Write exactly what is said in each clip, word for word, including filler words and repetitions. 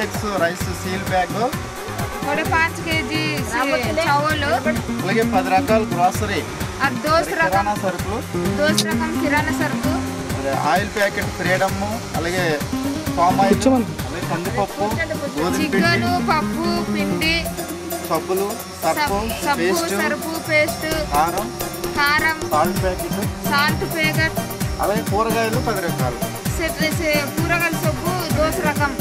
Sets rice seal bag, पाँच के जी चावल, అలాగే పది రకాల గ్రాసరీ और दोस्त रकम కిరాణా సరుకులు, दोस्त रकम किराना సరుకు, ఆయిల్ ప్యాకెట్ ఫ్రీడమ్, అలాగే పామ్ ఆయిల్, అలాగే కందిపప్పు, గోధుమ చికెన్, పిండి, పప్పు, పిండి, సబ్బులు, సర్పు, సబ్బు, పేస్ట్, సరుపు, పేస్ట్, కారం, కారం, సాల్ట్ ప్యాకెట్, సాల్ట్ ప్యాకెట్, అలాగే కూరగాయలు పది రకాలు. కూరగాయల సబ్బు దోస్ రకం.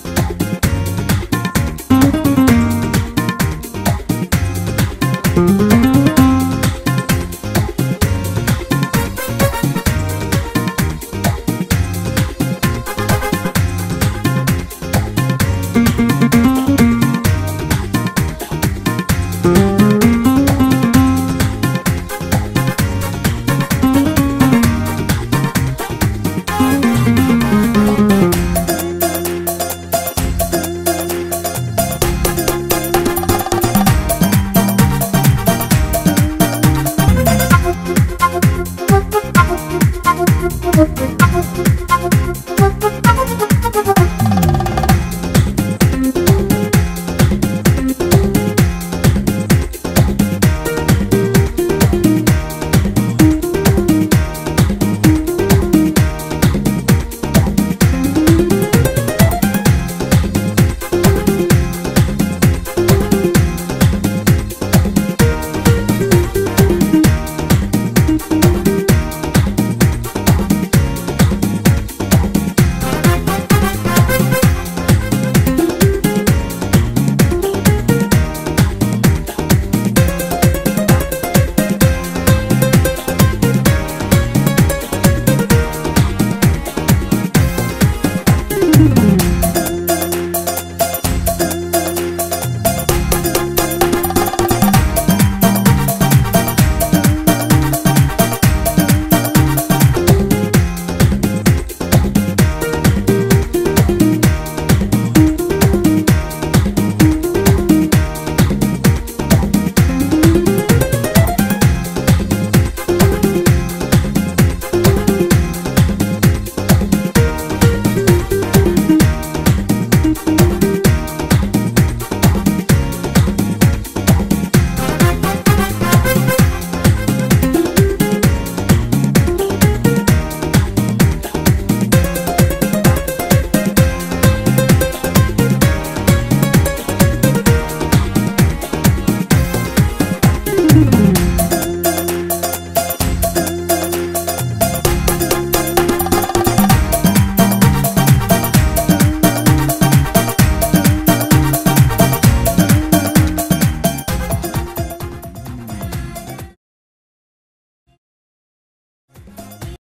Thank you.